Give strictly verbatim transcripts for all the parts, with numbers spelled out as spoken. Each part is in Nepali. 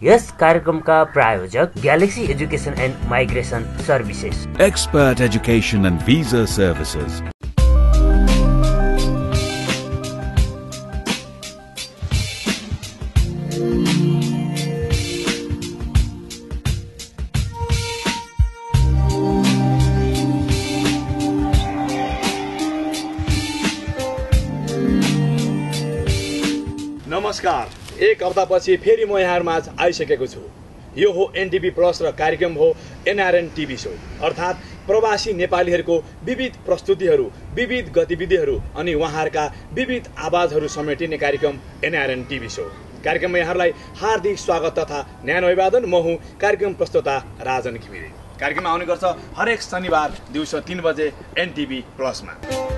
यस कार्यक्रमका प्रायोजक Galaxy education and migration services, expert education and visa services. नमस्कार, एक हप्तापछि फेरि म यहाँहरुमाझ आइसकेको छु। यो हो एनटिभी प्लस र कार्यक्रम हो एनआरएन टिभी शो, अर्थात् प्रवासी नेपालीहरूको विविध प्रस्तुतिहरू, विविध गतिविधिहरू अनि उहाँहरूका विविध आवाजहरू समेटिने कार्यक्रम एनआरएन टिभी शो। कार्यक्रममा यहाँहरूलाई हार्दिक स्वागत तथा न्यानो अभिवादन। म हुँ कार्यक्रम प्रस्तुता राजन घिमिरे। कार्यक्रममा आउने गर्छ हरेक शनिबार दिउँसो तीन बजे एनटिभी प्लसमा।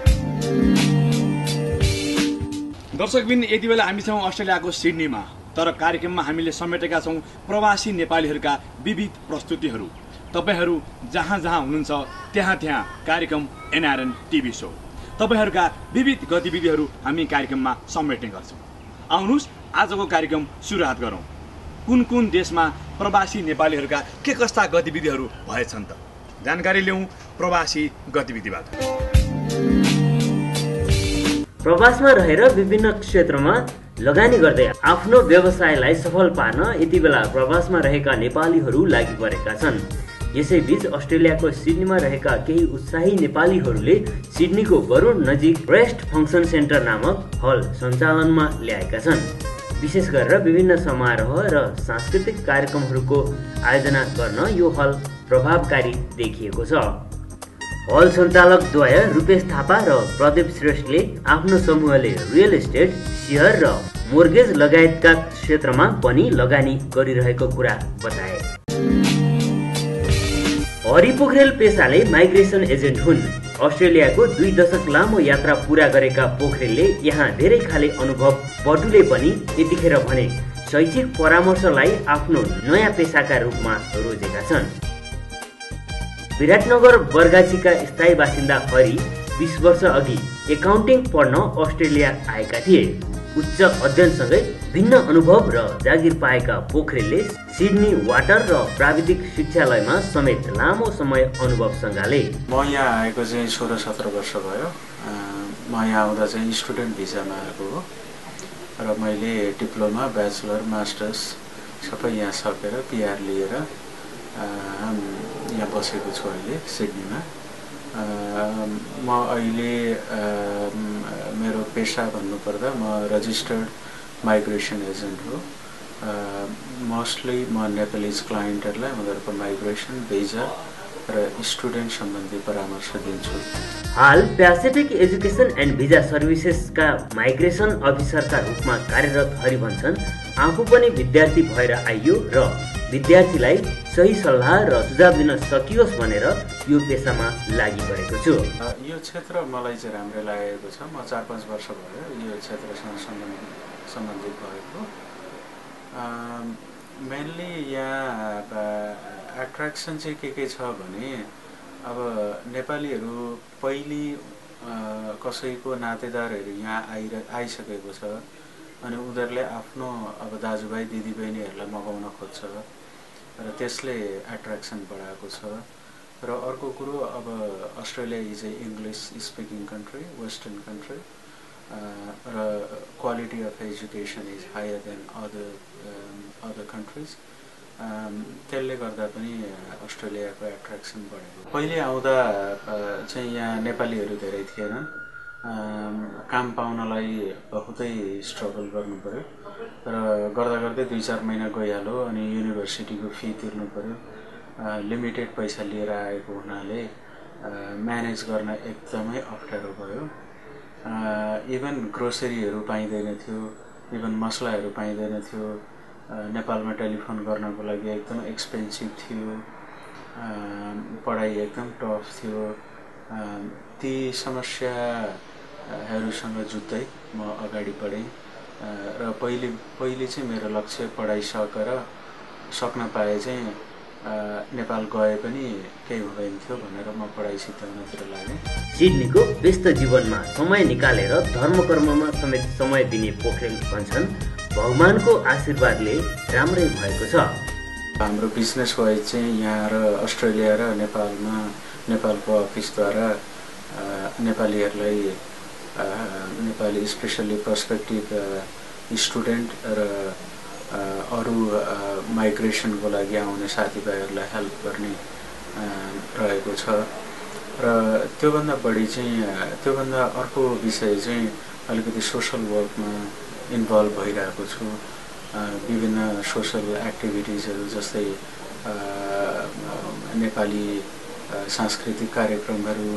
दर्शकबिन, यति बेला हामी छौँ अस्ट्रेलियाको सिडनीमा, तर कार्यक्रममा हामीले समेटेका छौँ प्रवासी नेपालीहरूका विविध प्रस्तुतिहरू। तपाईहरू जहाँ जहाँ हुनुहुन्छ त्यहाँ त्यहाँ कार्यक्रम एनआरएन टिभी शो, तपाईहरूका विविध गतिविधिहरू हामी कार्यक्रममा समेट्ने गर्छौँ। आउनुहोस् आजको कार्यक्रम सुरुवात गरौँ। कुन कुन देशमा प्रवासी नेपालीहरूका के कस्ता गतिविधिहरू भएछन् त जानकारी लिउँ प्रवासी गतिविधिबाट। प्रवासमा रहेर विभिन्न क्षेत्रमा लगानी गर्दै आफ्नो व्यवसायलाई सफल पार्न यति बेला प्रवासमा रहेका नेपालीहरू लागि परेका छन्। यसैबीच अस्ट्रेलियाको सिडनीमा रहेका केही उत्साही नेपालीहरूले सिडनीको बरुण नजिक ब्रेस्ट फङ्सन सेन्टर नामक हल सञ्चालनमा ल्याएका छन्। विशेष गरेर विभिन्न समारोह र सांस्कृतिक कार्यक्रमहरूको आयोजना गर्न यो हल प्रभावकारी देखिएको छ। हल सञ्चालक द्वय रुपेश थापा र प्रदीप श्रेष्ठले आफ्नो समूहले रियल एस्टेट, शेयर र मोर्गेज लगायतका क्षेत्रमा पनि लगानी गरिरहेको कुरा बताए। हरि पोखरेल पेसाले माइग्रेसन एजेन्ट हुन्। अस्ट्रेलियाको दुई दशक लामो यात्रा पूरा गरेका पोखरेलले यहाँ धेरै खाले अनुभव बटुले पनि यतिखेर भने शैक्षिक परामर्शलाई आफ्नो नयाँ पेसाका रूपमा रोजेका छन्। विराटनगर बरगाछीका स्थायी बासिन्दा हरि बीस वर्ष अघि एकाउन्टिङ पढ्न अस्ट्रेलिया आएका थिए। उच्च अध्ययनसँगै भिन्न अनुभव र जागिर पाएका पोखरेलले सिडनी वाटर र प्राविधिक शिक्षालयमा समेत लामो समय अनुभव सँगाले। म यहाँ आएको चाहिँ सोह्र सत्र वर्ष भयो। म यहाँ आउँदा चाहिँ स्टुडेन्ट भिजामा आएको हो र मैले डिप्लोमा, ब्याचलर, मास्टर्स सबै यहाँ सकेर पिआर लिएर यहाँ बसेको छु अहिले सिडनीमा। म अहिले मेरो पेसा भन्नुपर्दा म रजिस्टर्ड माइग्रेसन एजेन्ट हो। मोस्टली म नेपालीज क्लाइन्टहरूलाई उनीहरूको माइग्रेसन, भिजा र स्टुडेन्ट सम्बन्धी परामर्श दिन्छु। हाल पेसिफिक एजुकेसन एन्ड भिजा सर्भिसेसका माइग्रेसन अफिसरका रूपमा कार्यरत हरि भन्छन् आफू पनि विद्यार्थी भएर आइयो र विद्यार्थीलाई सही सल्लाह र सुझाव दिन सकियोस् भनेर यो पेसामा लागि परेको छु। यो क्षेत्र मलाई चाहिँ राम्रो लागेको छ। म चार पाँच वर्ष भयो यो क्षेत्रसँग सम्बन्धित भएको। मेनली यहाँ एट्र्याक्सन चाहिँ के के छ भने अब नेपालीहरू पहिले कसैको नातेदारहरू यहाँ आइर आइसकेको छ अनि उनीहरूले आफ्नो अब दाजुभाइ दिदीबहिनीहरूलाई मगाउन खोज्छ र त्यसले एट्र्याक्सन बढाएको छ। र अर्को कुरो, अब Australia is a English speaking country, western country र quality of education is higher than other other countries. त्यसले गर्दा पनि अस्ट्रेलियाको एट्र्याक्सन बढेको। पहिले आउँदा चाहिँ यहाँ नेपालीहरू धेरै थिएनन्। काम पाउनलाई बहुतै स्ट्रगल गर्नु पर्यो र गर्दा गर्दै दुई चार महिना गइहाल्यो अनि युनिभर्सिटीको फी तिर्नु पर्यो। लिमिटेड पैसा लिएर आएको हुनाले म्यानेज गर्न एकदमै अप्ठ्यारो भयो। इभन ग्रोसरीहरू पाइँदैन थियो, इभन मसलाहरू पाइँदैन थियो। नेपालमा टेलिफोन गर्नको लागि एकदम एक्सपेन्सिभ थियो। पढाइ एकदम टफ थियो। ती समस्याहरूसँग जुझ्दै म अगाडि बढेँ र पहिले पहिले चाहिँ मेरो लक्ष्य पढाइ सकेर सक्न पाए चाहिँ नेपाल गए पनि केही हुँदैन थियो भनेर म पढाइ सिद्धाउनतिर लागेँ। सिडनीको व्यस्त जीवनमा समय निकालेर धर्मकर्ममा समेत समय दिने पोखरेल भन्छन् भगवानको आशीर्वादले राम्रै भएको छ। हाम्रो बिजनेस वाइज चाहिँ यहाँ र अस्ट्रेलिया र नेपालमा नेपालको अफिसद्वारा नेपालीहरूलाई नेपाली स्पेसल्ली पर्सपेक्टिभ स्टुडेन्ट र अरू माइग्रेसनको लागि आउने साथीभाइहरूलाई हेल्प गर्ने रहेको छ। र त्योभन्दा बढी चाहिँ त्योभन्दा अर्को विषय चाहिँ अलिकति सोसल वर्कमा इन्भल्भ भइरहेको छु। विभिन्न सोसल एक्टिभिटिजहरू जस्तै नेपाली सांस्कृतिक कार्यक्रमहरू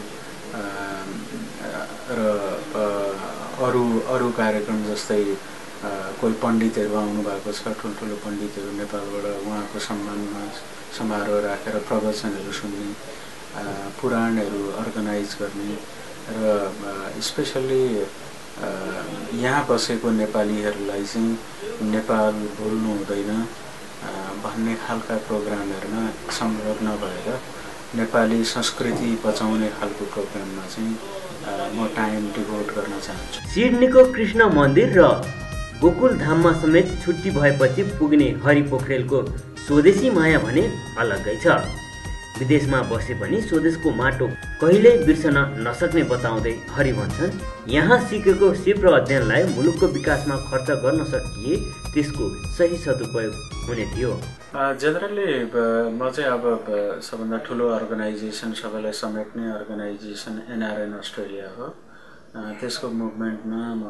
र अरू अरू कार्यक्रम जस्तै कोही पण्डितहरू आउनु भएको छ, ठुल्ठुलो पण्डितहरू नेपालबाट, उहाँको सम्मानमा समारोह राखेर प्रवचनहरू सुन्ने, पुराणहरू अर्गनाइज गर्ने र स्पेसल्ली यहाँ बसेको नेपालीहरूलाई चाहिँ नेपाल भुल्नु हुँदैन भन्ने खालका प्रोग्रामहरूमा संलग्न भएर नेपाली संस्कृति बचाउने खालको प्रोग्राममा चाहिँ म टाइम डिभोट गर्न चाहन्छु। सिडनीको कृष्ण मन्दिर र गोकुल धाममा समेत छुट्टी भएपछि पुग्ने हरि पोखरेलको स्वदेशी माया भने अलग्गै छ। विदेशमा बसे पनि स्वदेशको माटो कहिल्यै बिर्सन नसक्ने बताउँदै हरि भन्छन्, यहाँ सिकेको सिप र अध्ययनलाई मुलुकको विकासमा खर्च गर्न सकिए त्यसको सही सदुपयोग हुने थियो। जेनरली म चाहिँ अब सबभन्दा ठुलो अर्गनाइजेसन, सबैलाई समेट्ने अर्गनाइजेसन एनआरएन अस्ट्रेलिया हो। त्यसको मुभमेन्टमा म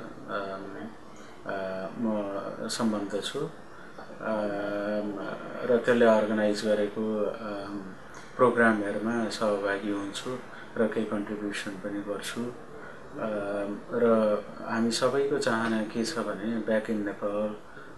म सम्बन्ध छु र त्यसले अर्गनाइज गरेको प्रोग्रामहरूमा सहभागी हुन्छु र केही कन्ट्रिब्युसन पनि गर्छु। र हामी सबैको चाहना के छ भने ब्याक इन नेपाल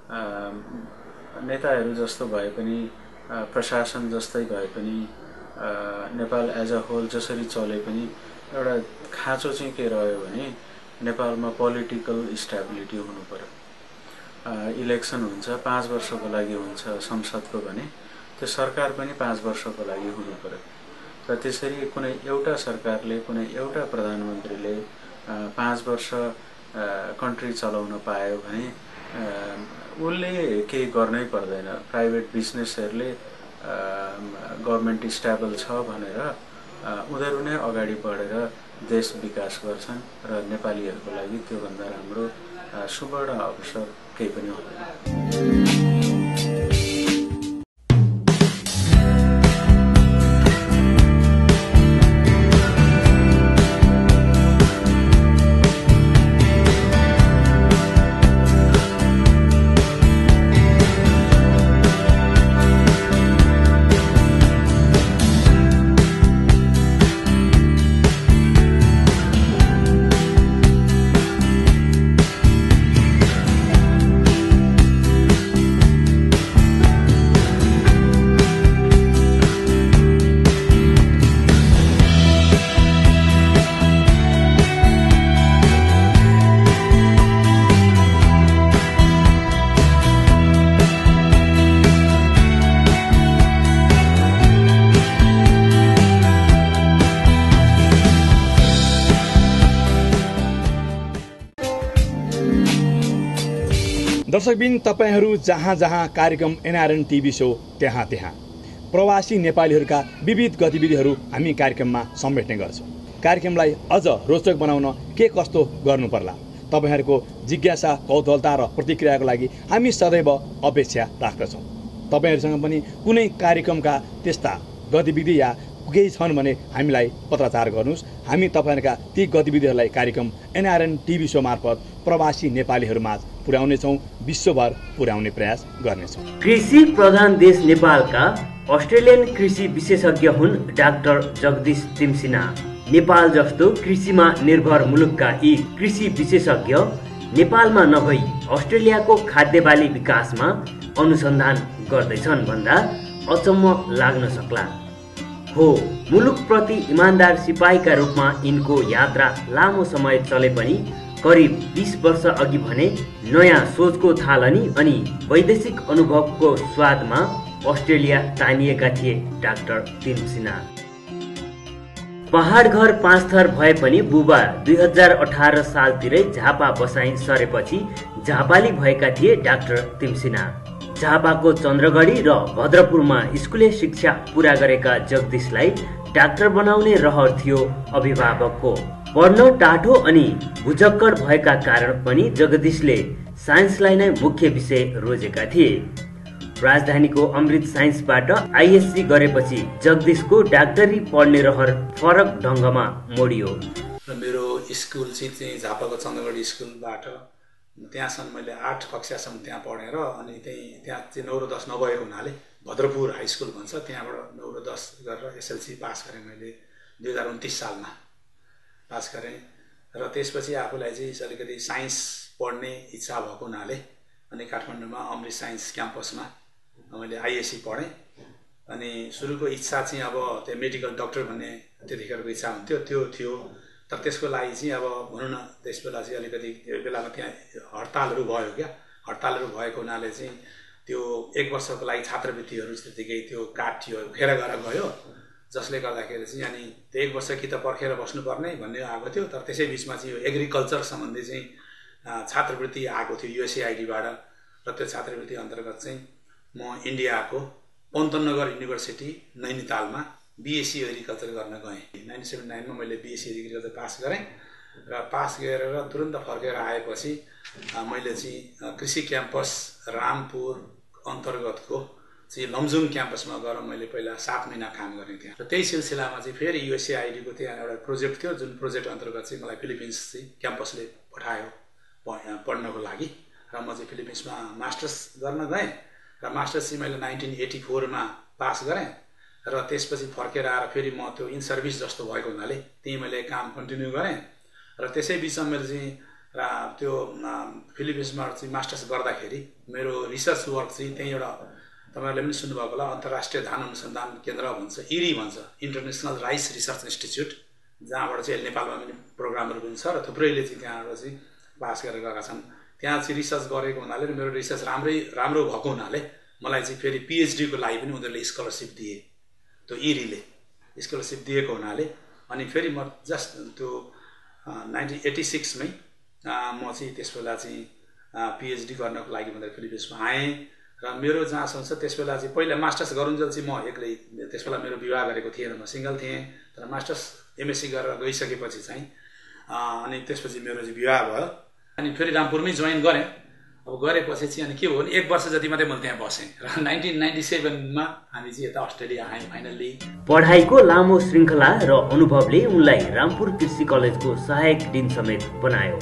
नेताहरू जस्तो भए पनि, प्रशासन जस्तै भए पनि, नेपाल एज अ होल जसरी चले पनि एउटा खाँचो चाहिँ के रह्यो भने नेपालमा पोलिटिकल स्टेबिलिटी हुनु पर्यो। इलेक्सन हुन्छ, पाँच वर्षको लागि हुन्छ संसदको भने त्यो सरकार पनि पाँच वर्षको लागि हुनु पर्यो। र त्यसरी कुनै एउटा सरकारले, कुनै एउटा प्रधानमन्त्रीले पाँच वर्ष कन्ट्री चलाउन पायो भने उसले केही गर्नै पर्दैन। प्राइभेट बिजनेसहरूले गभर्मेन्ट स्टेबल छ भनेर उनीहरू नै अगाडि बढेर देश विकास गर्छन् र नेपालीहरूको लागि त्योभन्दा राम्रो सुवर्ण अवसर केही पनि हुँदैन। दर्शकबिन, तपाईहरू जहाँ जहाँ कार्यक्रम एनआरएन टिभी सो त्यहाँ त्यहाँ प्रवासी नेपालीहरूका विविध गतिविधिहरू हामी कार्यक्रममा समेट्ने गर्छौँ। कार्यक्रमलाई अझ रोचक बनाउन के कस्तो गर्नु पर्ला, तपाईहरूको जिज्ञासा, कौतूहलता र प्रतिक्रियाको लागि हामी सदैव अपेक्षा राख्दछौँ। तपाईहरूसँग पनि कुनै कार्यक्रमका त्यस्ता गतिविधि या केही छन् भने हामीलाई पत्राचार गर्नुहोस्। हामी तपाईँहरूका ती गतिविधिहरूलाई कार्यक्रम एनआरएन टिभी सो मार्फत प्रवासी नेपालीहरूमाझ पुर्याउनेछौँ, विश्वभर पुर्याउने प्रयास गर्नेछौँ। कृषि प्रधान देश नेपालका अस्ट्रेलियन कृषि विशेषज्ञ हुन् डाक्टर जगदीश तिमसिना। नेपाल जस्तो कृषिमा निर्भर मुलुकका यी कृषि विशेषज्ञ नेपालमा नभई अस्ट्रेलियाको खाद्य बाली विकासमा अनुसन्धान गर्दैछन् भन्दा अचम्म लाग्न सक्ला। हो, मुलुकप्रति इमान्दार सिपाहीका रूपमा यिनको यात्रा लामो समय चले पनि करिब बीस वर्ष अघि भने नयाँ सोचको थालनी अनि वैदेशिक अनुभवको स्वादमा अस्ट्रेलिया तानिएका थिए डाक्टर तिमसिना। पहाड घर पाँच थर भए पनि बुबा दुई हजार अठार सालतिरै झापा बसाइ सरेपछि झापाली भएका थिए डाक्टर तिमसिना। झापाको चन्द्रगढी र भद्रपुरमा स्कुले शिक्षा पूरा गरेका जगदीशलाई डाक्टर बनाउने रहर थियो अभिभावकको। पढ्न टाढो अनि भुजक्कर भएका कारण पनि जगदीशले साइन्सलाई नै मुख्य विषय रोजेका थिए। राजधानीको अमृत साइन्सबाट आइएससी गरेपछि जगदीशको डाक्टरी पढ्ने रहर फरक ढङ्गमा मोडियो। र मेरो स्कुल चाहिँ झापाको चन्द्रगढी स्कुलबाट त्यहाँसम्म मैले आठ कक्षासम्म त्यहाँ पढेर अनि त्यही त्यहाँ चाहिँ नौ र दस नभएको हुनाले भद्रपुर हाई स्कुल भन्छ, त्यहाँबाट नौ र दस गरेर एसएलसी पास गरेँ मैले दुई हजार उन्तिस सालमा पास गरेँ। र त्यसपछि आफूलाई चाहिँ अलिकति साइन्स पढ्ने इच्छा भएको हुनाले अनि काठमाडौँमा अमृत साइन्स क्याम्पसमा मैले आइएससी पढेँ। अनि सुरुको इच्छा चाहिँ अब त्यो मेडिकल डक्टर भन्ने त्यतिखेरको इच्छा हुन्थ्यो, त्यो थियो। तर त्यसको लागि चाहिँ अब भनौँ न त्यस बेला चाहिँ अलिकति त्यो बेलामा त्यहाँ हडतालहरू भयो क्या, हडतालहरू भएको हुनाले चाहिँ त्यो एक वर्षको लागि छात्रवृत्तिहरू त्यतिकै त्यो काटियो, खेर गएर गयो, जसले गर्दाखेरि चाहिँ अनि त्यो एक वर्ष कि त पर्खेर बस्नुपर्ने भन्ने आएको थियो। तर त्यसै बिचमा चाहिँ यो एग्रिकल्चर सम्बन्धी चाहिँ छात्रवृत्ति आएको थियो युएसएआइडीबाट। र त्यो छात्रवृत्ति अन्तर्गत चाहिँ म इन्डियाको पन्तनगर युनिभर्सिटी नैनीतालमा बिएससी एग्रिकल्चर गर्न गएँ। नाइन्टी सेभेन नाइनमा मैले बिएससी एग्रिकल्चर पास गरेँ र पास गरेर तुरन्त फर्केर आएपछि मैले चाहिँ कृषि क्याम्पस रामपुर अन्तर्गतको चाहिँ लमजुङ क्याम्पसमा गएर मैले पहिला सात महिना काम गरेँ त्यहाँ। र त्यही सिलसिलामा चाहिँ फेरि युएसएआइडीको त्यहाँ एउटा प्रोजेक्ट थियो, जुन प्रोजेक्ट अन्तर्गत चाहिँ मलाई फिलिपिन्स चाहिँ क्याम्पसले पठायो पढ्नको लागि। र म चाहिँ फिलिपिन्समा मास्टर्स गर्न गएँ र मास्टर्स चाहिँ मैले नाइन्टिन एटी फोरमा पास गरेँ। र त्यसपछि फर्केर आएर फेरि म त्यो इन सर्भिस जस्तो भएको हुनाले त्यहीँ मैले काम कन्टिन्यू गरेँ। र त्यसै बिचमा मेरो चाहिँ र त्यो फिलिपिन्समा चाहिँ मास्टर्स गर्दाखेरि मेरो रिसर्च वर्क चाहिँ त्यहीँ एउटा तपाईँहरूले पनि सुन्नुभएको होला, अन्तर्राष्ट्रिय धान अनुसन्धान केन्द्र भन्छ, इरी भन्छ, इन्टरनेसनल राइस रिसर्च इन्स्टिच्युट, जहाँबाट चाहिँ नेपालमा पनि प्रोग्रामहरू पनि छ र थुप्रैले चाहिँ त्यहाँबाट चाहिँ पास गरेर गएका छन्। त्यहाँ चाहिँ रिसर्च गरेको हुनाले र मेरो रिसर्च राम्रै राम्रो भएको हुनाले मलाई चाहिँ फेरि पिएचडीको लागि पनि उनीहरूले स्कलरसिप दिए, त्यो इरीले स्कलरसिप दिएको हुनाले अनि फेरि म जस्ट त्यो नाइन्टिन एटी सिक्समै म चाहिँ त्यस बेला चाहिँ पिएचडी गर्नको लागि भनेर फिलिपिन्समा आएँ। र मेरो जहाँसम्म छ त्यस बेला चाहिँ पहिला मास्टर्स गरुन्जेल चाहिँ म एक्लै, त्यस बेला मेरो विवाह गरेको थिएन, म सिङ्गल थिएँ। तर मास्टर्स एमएससी गरेर गइसकेपछि चाहिँ अनि त्यसपछि मेरो चाहिँ विवाह भयो अनि फेरि रामपुरमै जोइन गरेँ। अब गरेपछि चाहिँ अनि के भयो भने एक वर्ष जति मात्रै मैले त्यहाँ बसेँ र नाइन्टिन नाइन्टी सेभेनमा हामी चाहिँ यता अस्ट्रेलिया आयौँ फाइनल्ली। पढाइको लामो श्रृङ्खला र अनुभवले उनलाई रामपुर कृषि कलेजको सहायक डिन समेत बनायो।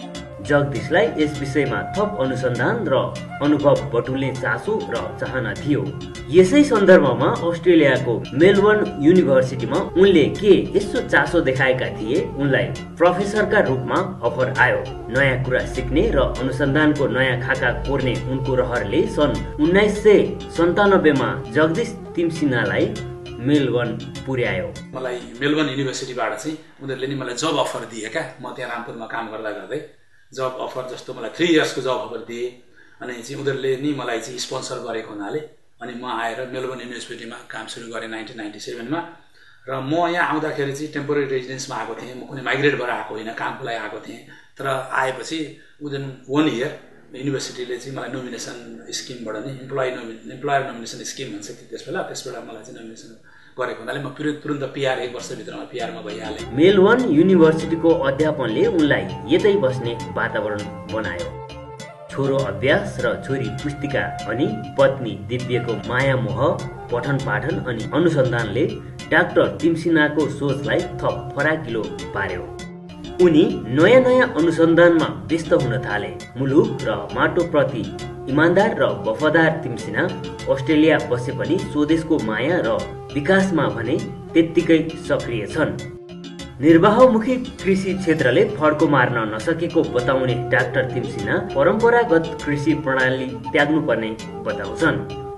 जगदीशलाई यस विषयमा थप अनुसन्धान र अनुभव बटुल्ने चासो र चाहना थियो। यसै सन्दर्भमा अस्ट्रेलियाको मेलबर्न युनिभर्सिटीमा उनले के यसो चासो देखाएका थिए, उनलाई प्रोफेसरका रूपमा अफर आयो। नयाँ कुरा सिक्ने र अनुसन्धानको नयाँ खाका कोर्ने उनको रहरले सन् उन्नाइस सय सन्तानब्बेमा जगदीश तिमसिनालाई मेलबर्न पुर्यायो। मलाई मेलबर्न युनिभर्सिटीबाट चाहिँ उनीहरूले नि मलाई जब अफर दिए क्या, म त्यहाँ रामपुरमा काम गर्दा गर्दै जब अफर जस्तो मलाई थ्री इयर्सको जब अफर दिए अनि चाहिँ उनीहरूले नि मलाई चाहिँ स्पोन्सर गरेको हुनाले अनि म आएर मेलबर्न युनिभर्सिटीमा काम सुरु गरेँ नाइन्टिन नाइन्टी सेभेनमा। र म यहाँ आउँदाखेरि चाहिँ टेम्पोररी रेजिडेन्समा आएको थिएँ, म कुनै माइग्रेटबाट आएको होइन, कामको लागि आएको थिएँ। तर आएपछि विदिन वान इयर युनिभर्सिटीले चाहिँ मलाई नोमिनेसन स्किमबाट नि इम्प्लोइ नोमि इम्प्लोयर नोमिनेसन स्किम भन्छ कि त्यस बेला त्यस बेला मलाई चाहिँ नोमिनेसन गरेको हुनाले म तुरन्त पिआर एक वर्षभित्रमा पिआरमा भइहालेँ। मेलबर्न युनिभर्सिटीको अध्यापनले उनलाई यतै बस्ने वातावरण बनायो। छोरो अभ्यास र छोरी पुस्तिका अनि पत्नी दिव्यको माया मोह, पठन पाठन अनि अनुसन्धानले डाक्टर तिमसिनाको सोचलाई थप फराकिलो पार्यो। उनी नयाँ नयाँ अनुसन्धानमा व्यस्त हुन थाले। मुलुक र माटोप्रति इमान्दार र वफादार तिमसिना अस्ट्रेलिया बसे पनि स्वदेशको माया र विकासमा भने त्यत्तिकै सक्रिय छन्। निर्वाहमुखी कृषि क्षेत्रले फड्को मार्न नसकेको बताउने डाक्टर तिमसिना परम्परागत कृषि प्रणाली त्याग्नुपर्ने बताउँछन्।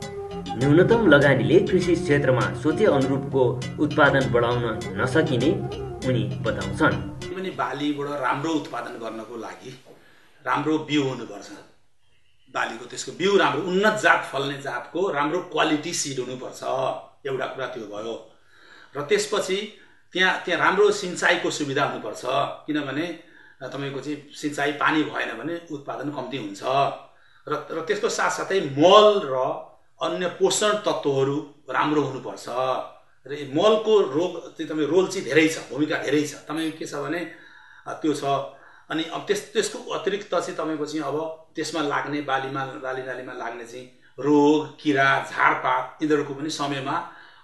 न्यूनतम लगानीले कृषि क्षेत्रमा सोचे अनुरूपको उत्पादन बढाउन नसकिने उनी बताउँछन्। पनि बालीबाट राम्रो उत्पादन गर्नको लागि राम्रो बिउ हुनुपर्छ, बालीको त्यसको बिउ राम्रो उन्नत जात फल्ने जातको राम्रो क्वालिटी सिड हुनुपर्छ, एउटा कुरा त्यो भयो। र त्यसपछि त्यहाँ त्यहाँ राम्रो सिँचाइको सुविधा हुनुपर्छ, किनभने तपाईँको चाहिँ सिँचाइ पानी भएन भने उत्पादन कम्ती हुन्छ र र त्यसको साथसाथै मल र अन्य पोषण तत्त्वहरू राम्रो हुनुपर्छ र मलको रोग चाहिँ तपाईँ रोल चाहिँ धेरै छ, भूमिका धेरै छ। तपाईँको के छ भने त्यो छ। अनि अब त्यस त्यसको अतिरिक्त चाहिँ तपाईँको चाहिँ अब त्यसमा लाग्ने बालीमा बाली नालीमा लाग्ने चाहिँ रोग किरा झारपात यिनीहरूको पनि समयमा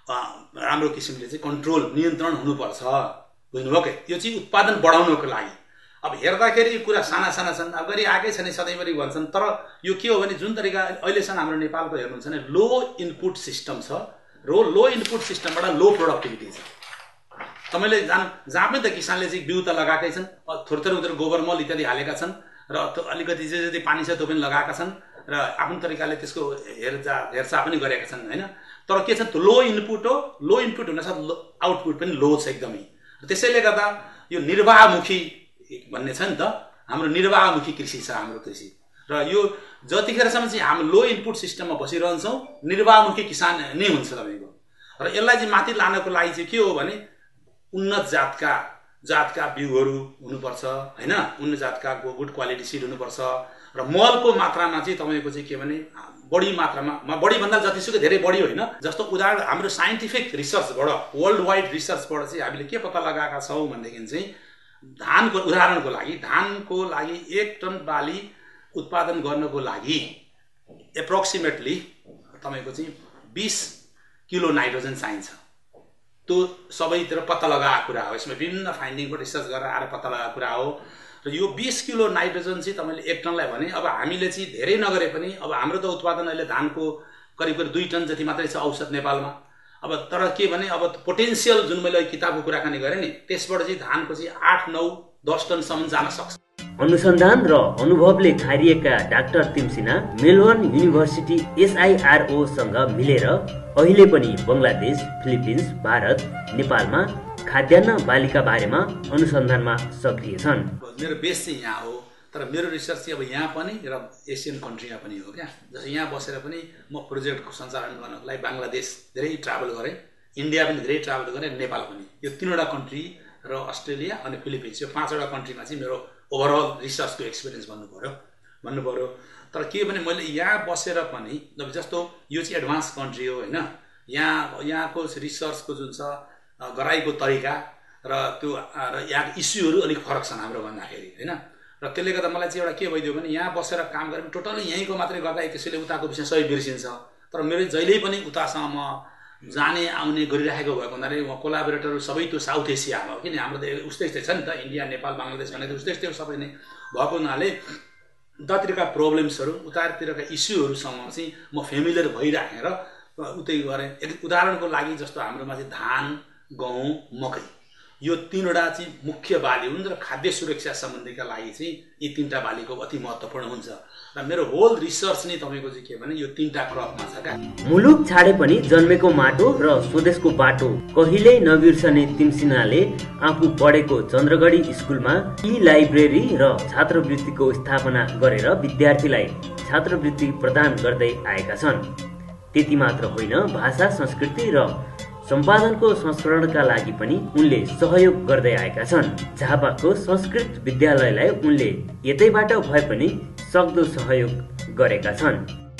राम्रो किसिमले चाहिँ कन्ट्रोल नियन्त्रण हुनुपर्छ। बुझ्नुभयो कि? यो चाहिँ उत्पादन बढाउनको लागि। अब हेर्दाखेरि कुरा साना साना छन्, अब गरी आएकै छ नि सधैँभरि भन्छन्, तर यो के हो भने जुन तरिका अहिलेसम्म हाम्रो नेपालको हेर्नुहुन्छ भने लो इनपुट सिस्टम छ र लो इनपुट सिस्टमबाट लो प्रोडक्टिभिटी छ। तपाईँले जान जहाँ पनि त किसानले चाहिँ बिउ त लगाएकै छन्, थोरै थोरै उनीहरू गोबर मल इत्यादि हालेका छन् र अलिकति जे जति पानी छ त्यो पनि लगाएका छन् र आफ्नो तरिकाले त्यसको हेरचाह हेरचाह पनि गरेका छन् होइन। तर के छ लो इनपुट हो, लो इनपुट हुनसाथ आउटपुट पनि लो छ एकदमै। त्यसैले गर्दा यो निर्वाहमुखी भन्ने छ नि त, हाम्रो निर्वाहमुखी कृषि छ हाम्रो कृषि र यो जतिखेरसम्म चाहिँ हाम्रो लो इनपुट सिस्टममा बसिरहन्छौँ निर्वाहमुखी किसान नै हुन्छ तपाईँको। र यसलाई चाहिँ माथि लानको लागि चाहिँ के हो भने उन्नत जातका जातका बिउहरू हुनुपर्छ होइन, उन्नत जातका गुड क्वालिटी सिड हुनुपर्छ र मलको मात्रामा चाहिँ तपाईँको चाहिँ के भने बढी मात्रामा बढी भन्दा जतिसुकै धेरै बढी होइन। जस्तो उदाहरण हाम्रो साइन्टिफिक रिसर्चबाट वर्ल्ड वाइड रिसर्चबाट चाहिँ हामीले के पत्ता लगाएका छौँ भनेदेखि चाहिँ धानको उदाहरणको लागि धानको लागि एक टन बाली उत्पादन गर्नको लागि एप्रोक्सिमेटली तपाईँको चाहिँ बिस किलो नाइट्रोजन चाहिन्छ। त्यो सबैतिर पत्ता लगाएको कुरा हो, यसमा विभिन्न फाइन्डिङको रिसर्च गरेर आएर पत्ता लगाएको कुरा हो। र यो बिस किलो नाइट्रोजन चाहिँ तपाईँले एक टनलाई भने अब हामीले चाहिँ धेरै नगरे पनि अब हाम्रो त उत्पादन अहिले धानको करिब करिब दुई टन जति मात्रै छ औसत नेपालमा। अब तर के भने अब पोटेन्सियल जुन मैले किताबको कुराकानी गरेँ नि त्यसबाट चाहिँ धानको चाहिँ आठ नौ दस टनसम्म जान सक्छ। अनुसन्धान र अनुभवले खारिएका doctor Timsina Melbourne university CSIRO सँग मिलेर अहिले पनि बङ्गलादेश, फिलिपिन्स, भारत, नेपालमा खाद्यान्न बालीका बारेमा अनुसन्धानमा सक्रिय छन्। मेरो बेस चाहिँ यहाँ हो, तर मेरो रिसर्च चाहिँ अब यहाँ पनि र एसियन कन्ट्रीमा पनि हो क्या। जस्तो यहाँ बसेर पनि म प्रोजेक्टको सञ्चालन गर्नको लागि बङ्गलादेश धेरै ट्राभल गरेँ, इन्डिया पनि धेरै ट्राभल गरेँ, नेपाल पनि। यो तिनवटा कन्ट्री र अस्ट्रेलिया अनि फिलिपिन्स यो पाँचवटा कन्ट्रीमा चाहिँ मेरो ओभरअल रिसर्चको एक्सपिरियन्स भन्नु पऱ्यो भन्नु पऱ्यो तर के भने मैले यहाँ बसेर पनि जस्तो यो चाहिँ एडभान्स कन्ट्री हो होइन, यहाँ यहाँको रिसर्चको जुन छ गराइको तरिका र त्यो र यहाँको इस्युहरू अलिक फरक छन् हाम्रो भन्दाखेरि होइन। र त्यसले गर्दा मलाई चाहिँ एउटा के भइदियो भने यहाँ बसेर काम गरेर टोटली यहीँको मात्रै गर्दा त्यसैले उताको विषय सबै बिर्सिन्छ। तर मेरो जहिल्यै पनि उतासँग म जाने आउने गरिराखेको भएको हुनाले म कोलाबोरेटरहरू सबै त्यो साउथ एसियामा हो, किन हाम्रो त उस्तै उस्तै छ नि त, इन्डिया नेपाल बङ्गलादेश भनेको उस्तै उस्तै सबै नै भएको हुनाले उतातिरका प्रब्लम्सहरू उतातिरका इस्युहरूसँग चाहिँ म फेमिलियर भइराखेर उतै गरेँ। उदाहरणको लागि जस्तो हाम्रोमा चाहिँ धान गहुँ मकै यो तीनवटा चाहिँ मुख्य बाली हुन् र खाद्य सुरक्षा सम्बन्धीका लागि चाहिँ यी तीनटा बालीको अति महत्त्वपूर्ण हुन्छ र मेरो होल रिसर्च नै तपाईँको चाहिँ के भने यो तीनटा क्रपमा छ क्या। मुलुक छाडे पनि जन्मेको माटो र स्वदेशको बाटो कहिल्यै नबिर्सने तिमसिनाले आफू पढेको चन्द्रगढी स्कुलमा ई लाइब्रेरी र छात्रवृत्तिको स्थापना गरेर विद्यार्थीलाई छात्रवृत्ति प्रदान गर्दै आएका छन्। त्यति मात्र होइन, भाषा संस्कृति र सम्पादनको संस्करणका लागि पनि उनले सहयोग गर्दै आएका छन्। झापाको संस्कृत विद्यालयलाई उनले यतैबाट भए पनि सक्दो सहयोग गरेका छन्।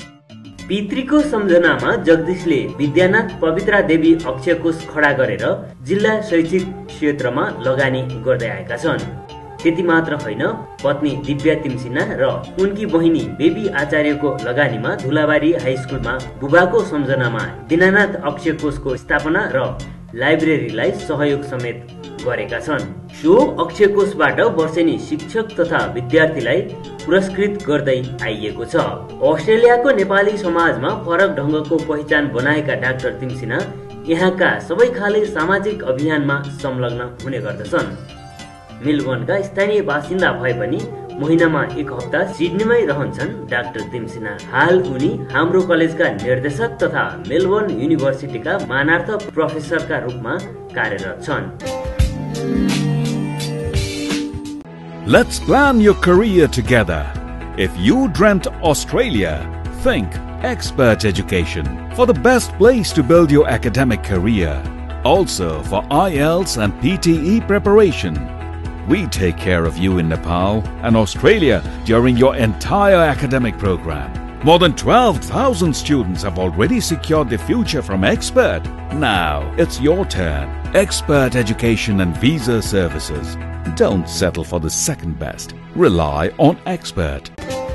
पितृको सम्झनामा जगदीशले विद्यानाथ पवित्रा देवी अक्षयकोश खडा गरेर जिल्ला शैक्षिक क्षेत्रमा लगानी गर्दै आएका छन्। त्यति मात्र होइन, पत्नी दिव्या तिमसिना र उनकी बहिनी बेबी आचार्यको लगानीमा धुलाबारी हाई स्कुलमा बुबाको सम्झनामा दीनानाथ अक्षयकोशको स्थापना र लाइब्रेरीलाई सहयोग समेत गरेका छन्। सो अक्षयकोशबाट वर्षेनी शिक्षक तथा विद्यार्थीलाई पुरस्कृत गर्दै आइएको छ। अस्ट्रेलियाको नेपाली समाजमा फरक ढङ्गको पहिचान बनाएका डाक्टर तिमसिना यहाँका सबै खाले सामाजिक अभियानमा संलग्न हुने गर्दछन्। मेलबर्नका स्थानीय बासिन्दा भए पनि महिनामा एक हप्ता सिडनीमै रहन्छन् डाक्टर तिमसिना। हाल उनी हाम्रो कलेजका निर्देशक तथा मेलबर्न युनिभर्सिटीका मानार्थ प्रोफेसरका रूपमा कार्यरत छन्। Let's plan your career together. If you dreamt Australia, think Expert Education for the best place to build your academic career. Also for I E L T S and P T E preparation. We take care of you in Nepal and Australia during your entire academic program. More than twelve thousand students have already secured their future from Expert. Now it's your turn. Expert Education and Visa Services. Don't settle for the second best. Rely on Expert.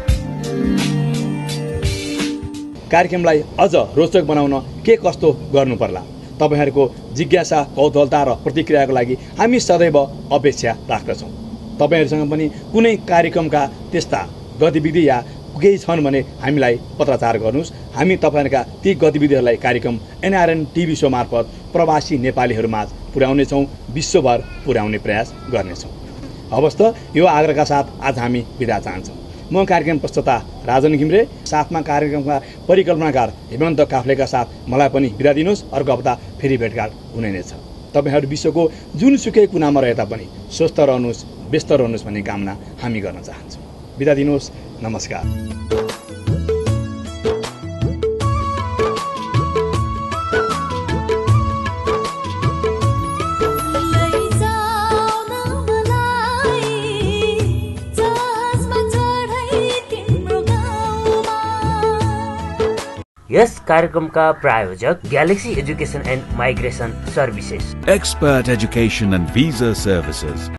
कार्यक्रमलाई अझ रोचक बनाउन के कस्तो गर्नु पर्ला तपाईहरुको जिज्ञासा कौतूहलता र प्रतिक्रियाको लागि हामी सदैव अपेक्षा राख्दछौं। तपाईहरुसँग पनि कुनै कार्यक्रमका त्यस्ता गतिविधि या केही छन् भने हामीलाई पत्राचार गर्नुस्। हामी तपाईहरुका ती गतिविधिहरूलाई कार्यक्रम एनआरएन टिभी शो मार्फत प्रवासी नेपालीहरुमाझ पुर्याउने छौं, विश्वभर पुर्याउने प्रयास गर्ने छौं। हवस् त यो आग्रहका साथ आज हामी बिदा चाहन्छौं। म कार्यक्रम प्रस्तुता राजन घिम्रे, साथमा कार्यक्रमका परिकल्पनाकार हेमन्त काफ्लेका साथ मलाई पनि बिदा दिनुस्। अर्को हप्ता फेरि भेटघाट हुने नै छ। तपाईहरु विश्वको जुनसुकै कुनामा रहे तापनि स्वस्थ रहनुस्, व्यस्त रहनुस् भन्ने कामना हामी गर्न चाहन्छौं। बिदा दिनुस्। नमस्कार। यस कार्यक्रमका प्रायोजक Galaxy education and migration services, Expert Education and Visa Services.